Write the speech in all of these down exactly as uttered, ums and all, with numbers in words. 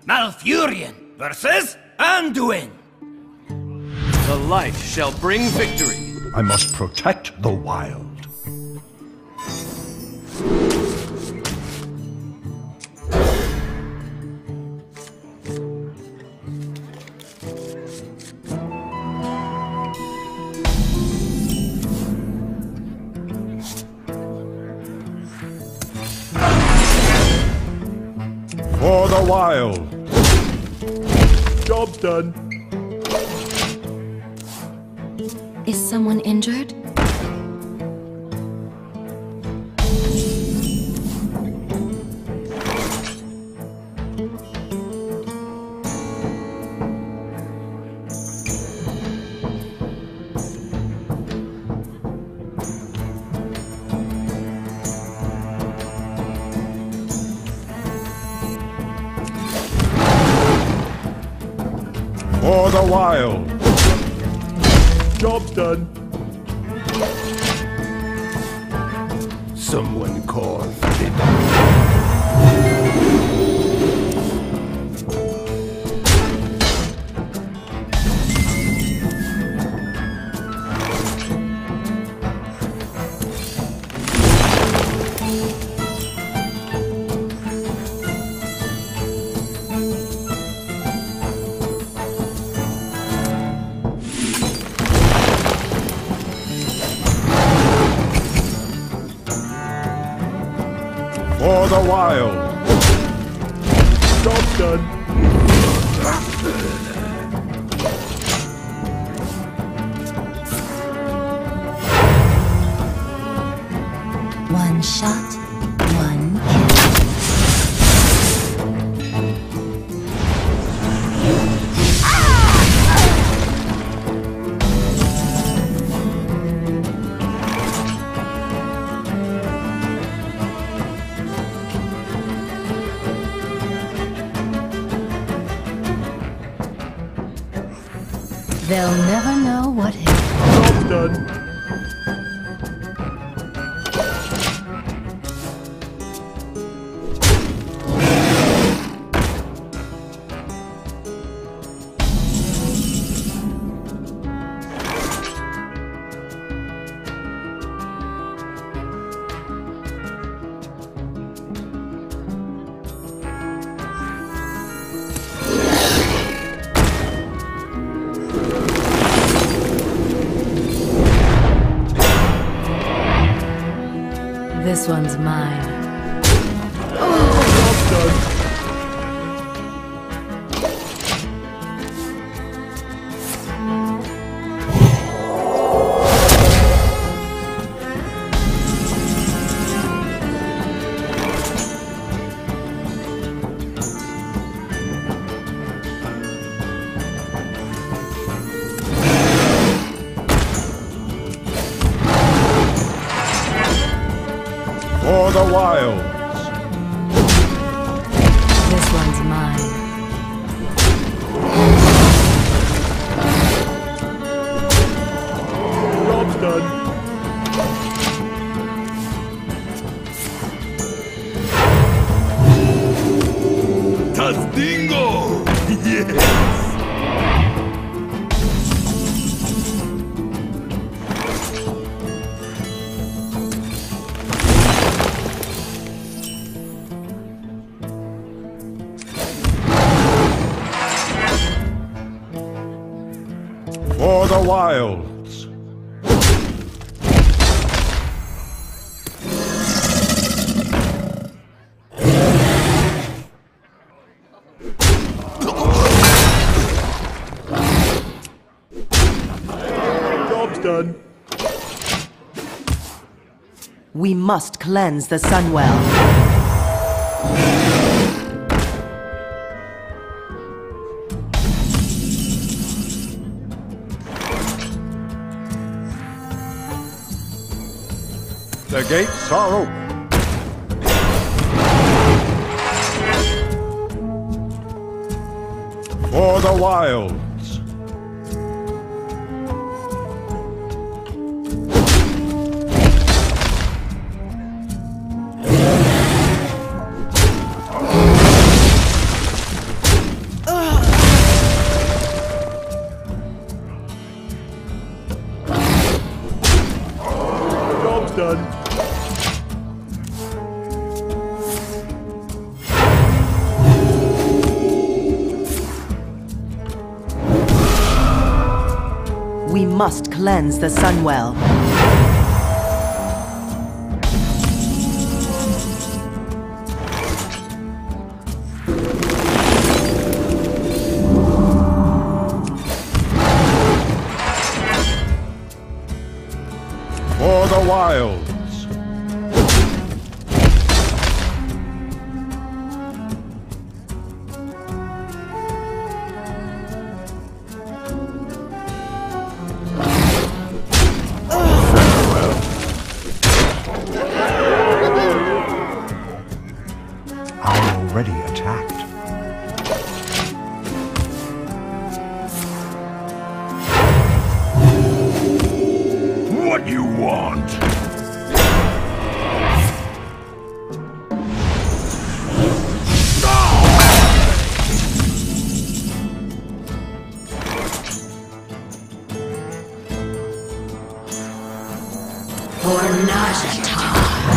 Malfurion versus Anduin. The light shall bring victory. I must protect the wild. For the wild. Job done. Is someone injured? For the wild. Job done. Someone call Flynn. For the wild. Job done. One shot, one kill. They'll never know what hit. Job done. This one's mine. Job done. For the wilds. This one's mine. Job's done. Tastingo! Yes! For the wilds. Job's done. We must cleanse the Sunwell. The gates are open. For the wilds. must cleanse the Sunwell. For the wilds. I'm already attacked. What you want? For Najata.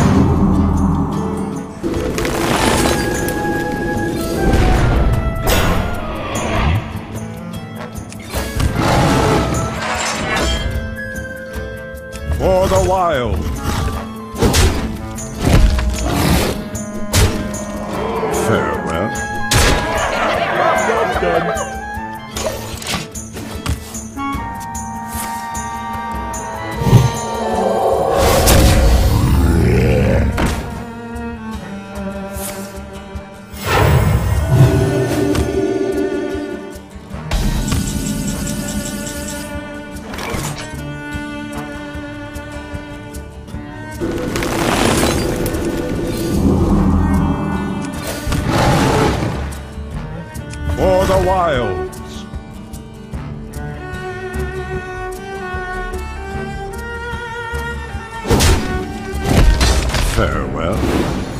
For the wild. Farewell. Job done. For the wilds. Farewell.